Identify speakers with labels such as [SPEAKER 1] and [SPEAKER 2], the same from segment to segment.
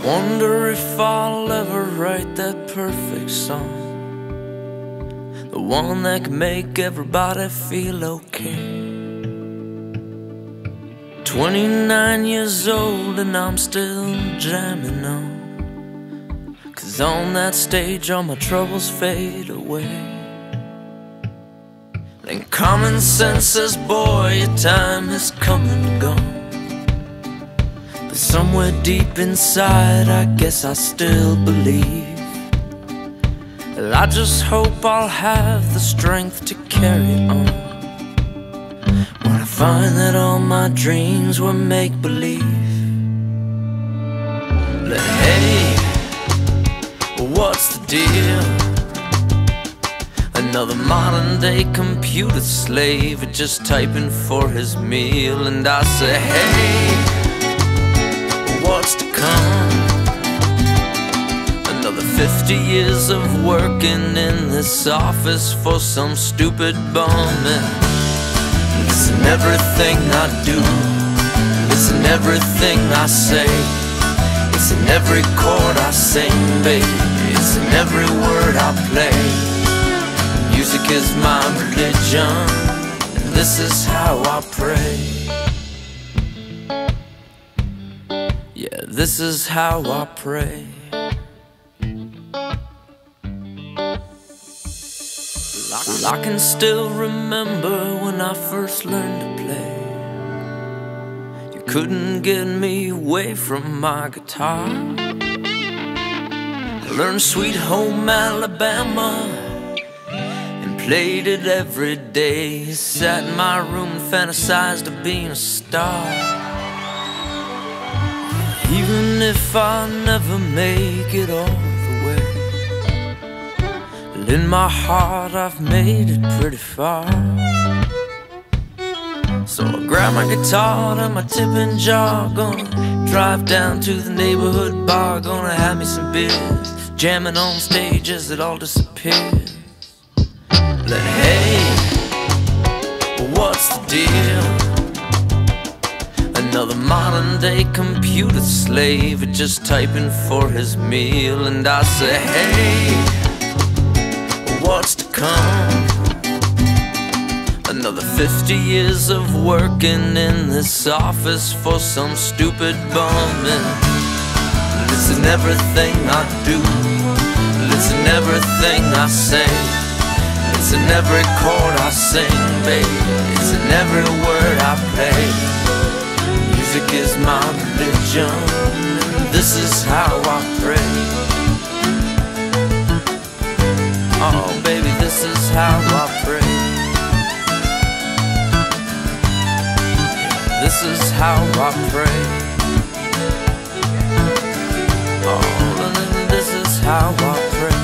[SPEAKER 1] Wonder if I'll ever write that perfect song, the one that can make everybody feel okay. 29 years old and I'm still jamming on, 'cause on that stage all my troubles fade away. And common sense says, boy, your time has come and gone. But somewhere deep inside, I guess I still believe. Well, I just hope I'll have the strength to carry on when I find that all my dreams were make-believe. But hey, what's the deal? Another modern-day computer slave just typing for his meal. And I say, hey, what's to come? Another 50 years of working in this office for some stupid bum. And listen, everything I do, listen, everything I say, it's in every chord I sing, baby, it's in every word I play. Music is my religion, and this is how I pray. Yeah, this is how I pray. I can still remember when I first learned to play. You couldn't get me away from my guitar. I learned Sweet Home Alabama, played it every day. Sat in my room and fantasized of being a star. Even if I never make it all the way, well, in my heart I've made it pretty far. So I grab my guitar and my tipping jar, gonna drive down to the neighborhood bar, gonna have me some beers, jamming on stage as it all disappears. But hey, what's the deal? Another modern-day computer slave just typing for his meal. And I say, hey, what's to come? Another 50 years of working in this office for some stupid bum. And listen, everything I do, listen, everything I say, it's in every chord I sing, baby, it's in every word I play. Music is my religion, and this is how I pray. Oh, baby, this is how I pray. This is how I pray. Oh, this is how I pray.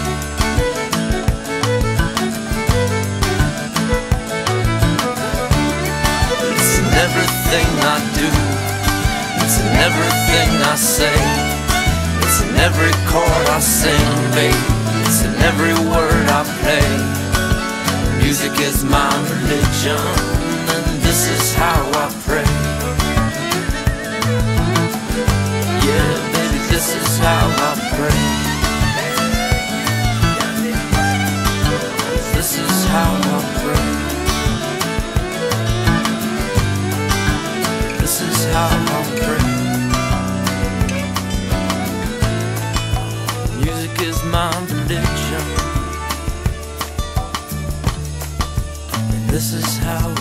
[SPEAKER 1] Everything I do, it's in everything I say, it's in every chord I sing, baby, it's in every word I play. Music is my religion, and this is how I pray. Yeah, baby, this is how I pray. This is how I pray. This is how I pray. Music is my religion, and this is how